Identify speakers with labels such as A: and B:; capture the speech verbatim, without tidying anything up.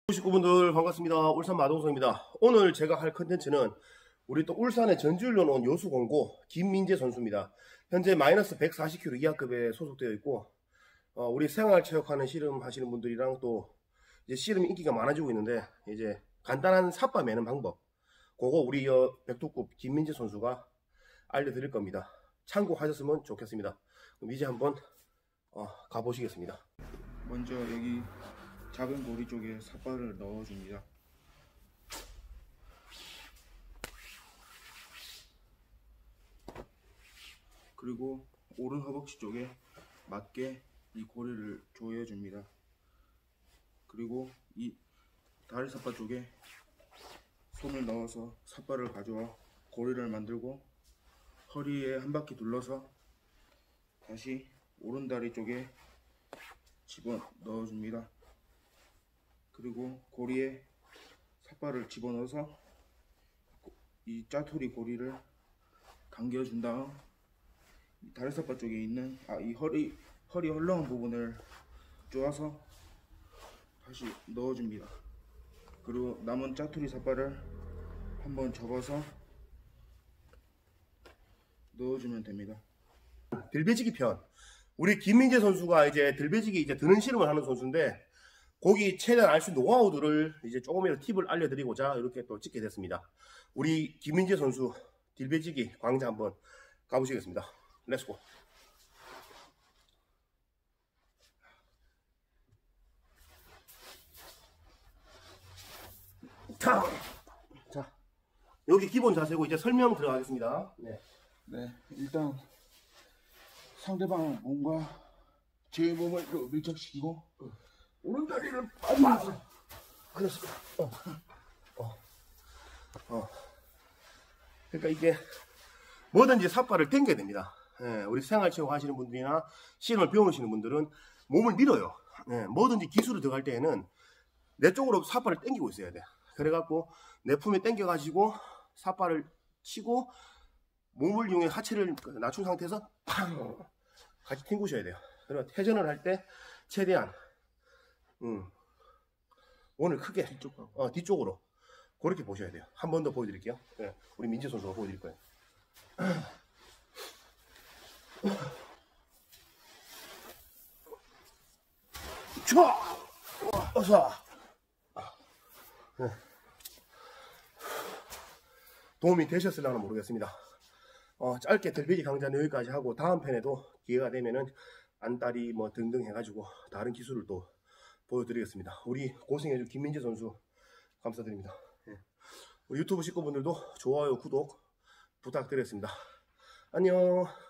A: 식구분들 반갑습니다. 울산 마동석입니다. 오늘 제가 할 컨텐츠는 우리 또 울산의 전주를 놓은 여수 공고 김민재 선수입니다. 현재 마이너스 백사십 킬로그램 이하급에 소속되어 있고 어, 우리 생활체육하는 씨름 하시는 분들이랑 또 이제 씨름 인기가 많아지고 있는데 이제 간단한 삿바 매는 방법 그거 우리 어, 백두급 김민재 선수가 알려드릴 겁니다. 참고하셨으면 좋겠습니다. 그럼 이제 한번 어, 가보시겠습니다.
B: 먼저 여기 작은 고리 쪽에 삿발을 넣어줍니다. 그리고 오른 허벅지 쪽에 맞게 이 고리를 조여줍니다. 그리고 이 다리 삿발 쪽에 손을 넣어서 삿발을 가져와 고리를 만들고 허리에 한 바퀴 둘러서 다시 오른 다리 쪽에 집어 넣어줍니다. 그리고 고리에 삿발을 집어넣어서 이 짜투리 고리를 감겨준 다음 이 다리 삿발 쪽에 있는 아 이 허리 허리 헐렁한 부분을 쪼아서 다시 넣어줍니다. 그리고 남은 짜투리 삿발을 한번 접어서 넣어주면 됩니다.
A: 들배지기 편. 우리 김민재 선수가 이제 들배지기 이제 드는 씨름을 하는 선수인데 거기 최대한 알 수 있는 노하우들을 이제 조금이라도 팁을 알려드리고자 이렇게 또 찍게 됐습니다. 우리 김민재 선수 들배지기 광장 한번 가보시겠습니다. 렛츠고. 자, 자, 여기 기본 자세고 이제 설명 들어가겠습니다. 네,
B: 네, 일단 상대방 몸과 제 몸을 밀착시키고 오른다리를 빠지면서
A: 그렇습니다. 어, 어, 어. 그러니까 이게 뭐든지 삿발을 당겨야 됩니다. 예, 우리 생활체육 하시는 분들이나 씨름을 배우시는 분들은 몸을 밀어요. 예, 뭐든지 기술을 들어갈 때에는 내 쪽으로 삿발을 당기고 있어야 돼. 그래갖고 내 품에 당겨가지고 삿발을 치고 몸을 이용해 하체를 낮춘 상태에서 팡 같이 튕구셔야 돼요. 그리고 회전을 할 때 최대한 음, 원을 크게 뒤쪽, 어, 뒤쪽으로 그렇게 보셔야 돼요. 한 번 더 보여드릴게요. 네, 우리 민재 선수가 보여드릴 거예요. 좋아! 어서! 네. 도움이 되셨을려나 모르겠습니다. 어, 짧게 들배지 강좌는 여기까지 하고 다음 편에도 기회가 되면은 안다리 뭐 등등 해가지고 다른 기술을 또 보여드리겠습니다. 우리 고생해준 김민재 선수 감사드립니다. 예. 유튜브 식구분들도 좋아요, 구독 부탁드리겠습니다. 안녕.